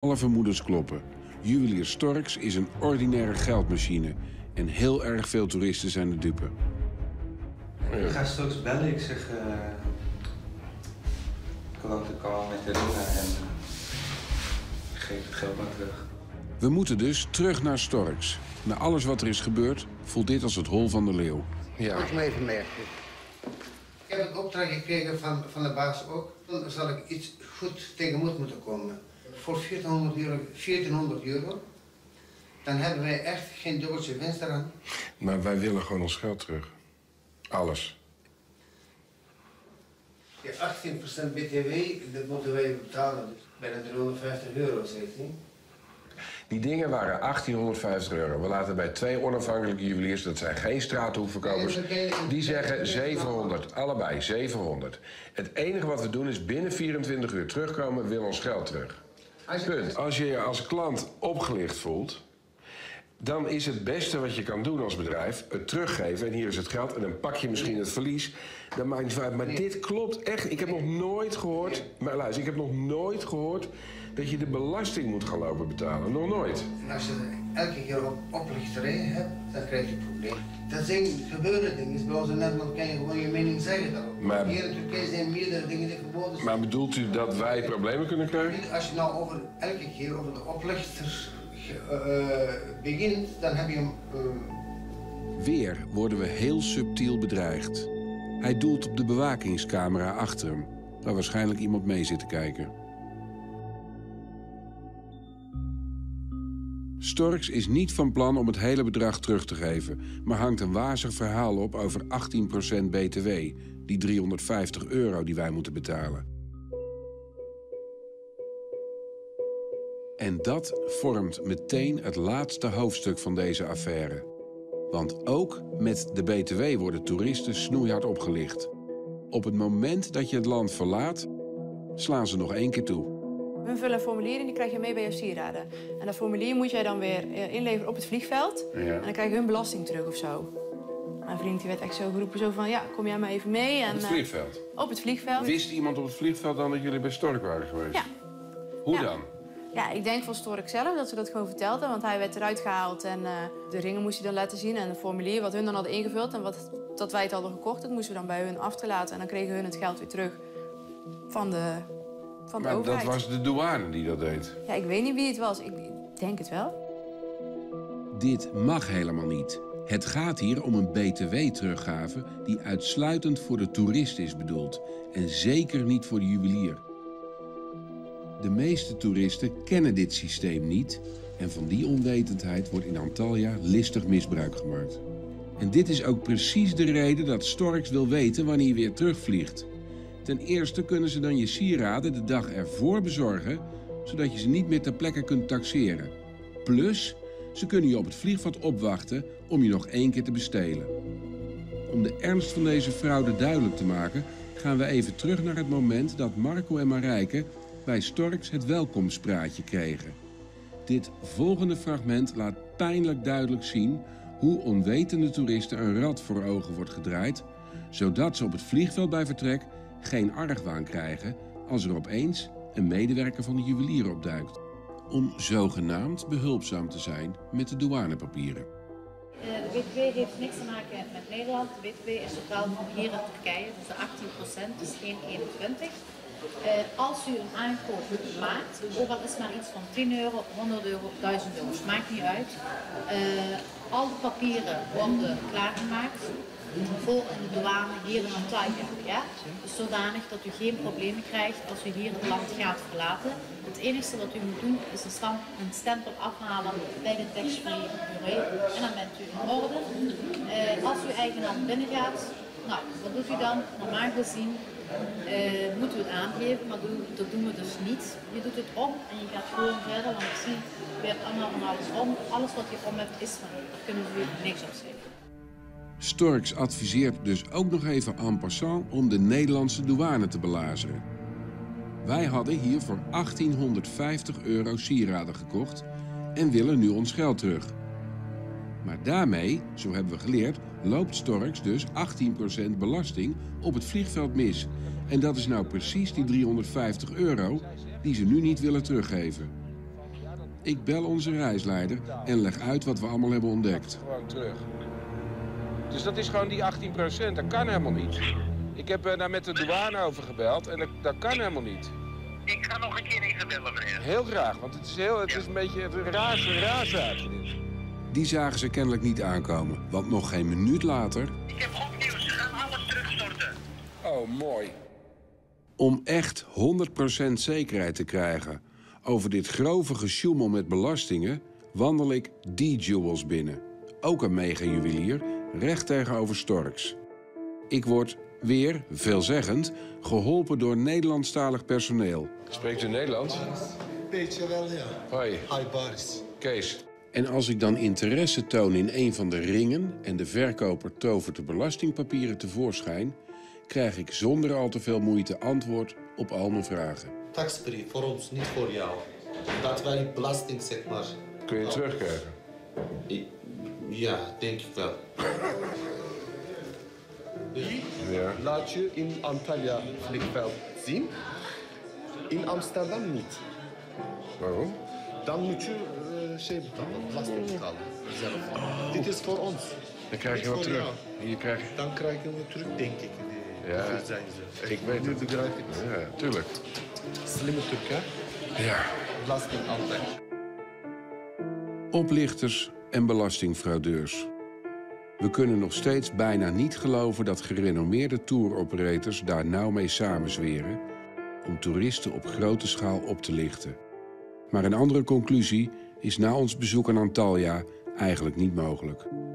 Alle vermoedens kloppen. Juwelier Storks is een ordinaire geldmachine. En heel erg veel toeristen zijn de dupe. Ik ga straks bellen. Ik zeg... klanten komen met de ringen en... ik geef het geld maar terug. We moeten dus terug naar Storks. Na alles wat er is gebeurd, voelt dit als het hol van de leeuw. Ja. Mag ik me even merken? Ik heb een opdracht gekregen van de baas ook. Dan zal ik iets goed tegemoet moeten komen. Voor 1400 euro, dan hebben wij echt geen dubbeltje winst eraan. Maar wij willen gewoon ons geld terug. Alles. Die 18% BTW, dat moeten wij betalen. Dus bijna 350 euro, zegt hij. Die dingen waren 1850 euro. We laten bij 2 onafhankelijke juweliers, dat zijn geen straathoefverkopers, die zeggen 700. Allebei 700. Het enige wat we doen is binnen 24 uur terugkomen, we willen ons geld terug. Punt. Als je je als klant opgelicht voelt, dan is het beste wat je kan doen als bedrijf het teruggeven. En hier is het geld en dan pak je misschien het verlies. Dat maakt niet uit. Maar dit klopt echt. Ik heb nog nooit gehoord... Maar luister, ik heb nog nooit gehoord dat je de belasting moet gaan lopen betalen. Nog nooit. En als je elke keer oplichterij hebt, dan krijg je een probleem. Dat zijn gebeurde dingen. Bij ons in Nederland kan je gewoon je mening zeggen daarop. Maar hier in Turkije zijn meerdere dingen die verboden zijn. Maar bedoelt u dat wij problemen kunnen krijgen? Als je nou elke keer over de oplichters begint, dan heb je hem... Weer worden we heel subtiel bedreigd. Hij doelt op de bewakingscamera achter hem, waar waarschijnlijk iemand mee zit te kijken. Storks is niet van plan om het hele bedrag terug te geven, maar hangt een wazig verhaal op over 18% BTW, die 350 euro die wij moeten betalen. En dat vormt meteen het laatste hoofdstuk van deze affaire. Want ook met de BTW worden toeristen snoeihard opgelicht. Op het moment dat je het land verlaat, slaan ze nog 1 keer toe. We vullen een formulier en die krijg je mee bij je sieraden. En dat formulier moet jij dan weer inleveren op het vliegveld. Ja. En dan krijg je hun belasting terug of zo. Mijn vriend die werd echt zo geroepen, zo van, ja, kom jij maar even mee. En, op het vliegveld? Op het vliegveld. Wist iemand op het vliegveld dan dat jullie bij Stork waren geweest? Ja. Hoe dan? Ja, ik denk van Stork zelf dat ze dat gewoon vertelde. Want hij werd eruit gehaald en de ringen moest hij dan laten zien. En het formulier wat hun dan hadden ingevuld en dat wij het hadden gekocht, dat moesten we dan bij hun achterlaten. En dan kregen hun het geld weer terug van de overheid. Dat was de douane die dat deed? Ja, ik weet niet wie het was. Ik denk het wel. Dit mag helemaal niet. Het gaat hier om een BTW-teruggave die uitsluitend voor de toerist is bedoeld. En zeker niet voor de juwelier. De meeste toeristen kennen dit systeem niet en van die onwetendheid wordt in Antalya listig misbruik gemaakt. En dit is ook precies de reden dat Storks wil weten wanneer je weer terugvliegt. Ten eerste kunnen ze dan je sieraden de dag ervoor bezorgen, zodat je ze niet meer ter plekke kunt taxeren. Plus, ze kunnen je op het vliegveld opwachten om je nog 1 keer te bestelen. Om de ernst van deze fraude duidelijk te maken, gaan we even terug naar het moment dat Marco en Marijke bij Storks het welkomstpraatje kregen. Dit volgende fragment laat pijnlijk duidelijk zien hoe onwetende toeristen een rad voor ogen wordt gedraaid, zodat ze op het vliegveld bij vertrek geen argwaan krijgen als er opeens een medewerker van de juwelier opduikt. Om zogenaamd behulpzaam te zijn met de douanepapieren. De BTW heeft niks te maken met Nederland. De BTW is totaal van hier in Turkije, dus de 18%, dus geen 21%. Als u een aankoop maakt, ook al is het maar iets van 10 euro, 100 euro, 1000 euro, maakt niet uit. Al de papieren worden klaargemaakt voor in de douane hier in Antalya. Ja? Dus zodanig dat u geen problemen krijgt als u hier het land gaat verlaten. Het enige wat u moet doen is een stempel afhalen bij de tax-free bureau en dan bent u in orde. Als u eigen land binnengaat, nou, wat doet u dan? Normaal gezien moeten we het aangeven, maar dat doen we dus niet. Je doet het om en je gaat gewoon verder, want ik zie weer allemaal van alles om. Alles wat je om hebt is van je, daar kunnen we niks op zeggen. Storks adviseert dus ook nog even en passant om de Nederlandse douane te belazeren. Wij hadden hier voor 1850 euro sieraden gekocht en willen nu ons geld terug. Maar daarmee, zo hebben we geleerd, loopt Storks dus 18% belasting op het vliegveld mis. En dat is nou precies die 350 euro die ze nu niet willen teruggeven. Ik bel onze reisleider en leg uit wat we allemaal hebben ontdekt. Gewoon terug. Dus dat is gewoon die 18%. Dat kan helemaal niet. Ik heb daar met de douane over gebeld en dat kan helemaal niet. Ik ga nog een keer even bellen, meneer. Heel graag, want het is een beetje een raar zaakje dit. Die zagen ze kennelijk niet aankomen, want nog geen minuut later... Ik heb goed nieuws, ze gaan alles terugstorten. Oh, mooi. Om echt 100% zekerheid te krijgen over dit grove gesjoemel met belastingen... wandel ik D-Jewels binnen. Ook een mega-juwelier, recht tegenover Storks. Ik word weer, veelzeggend, geholpen door Nederlandstalig personeel. Spreekt u Nederlands? Beetje wel, ja. Hoi. Hi, Boris. Kees. En als ik dan interesse toon in een van de ringen... en de verkoper tovert de belastingpapieren tevoorschijn... krijg ik zonder al te veel moeite antwoord op al mijn vragen. Taxfree voor ons, niet voor jou. Dat wij belasting, zeg maar. Kun je het terugkrijgen? Ja, denk ik wel. Ja. Laat je in Antalya vliegveld zien. In Amsterdam niet. Waarom? Dan moet je belasting betalen. Zelf. Dit is voor ons. Dan krijg je Niet wat voor terug. jou. Je krijgt... Dan krijgen we terug, denk ik. Ja, Hoeveel zijn ze? ik weet nu het. begrijp ik het. Ja, tuurlijk. Slimme Turk, hè? Ja. Belasting altijd. Oplichters en belastingfraudeurs. We kunnen nog steeds bijna niet geloven dat gerenommeerde touroperators daar nauw mee samenzweren om toeristen op grote schaal op te lichten. Maar een andere conclusie is na ons bezoek aan Antalya eigenlijk niet mogelijk.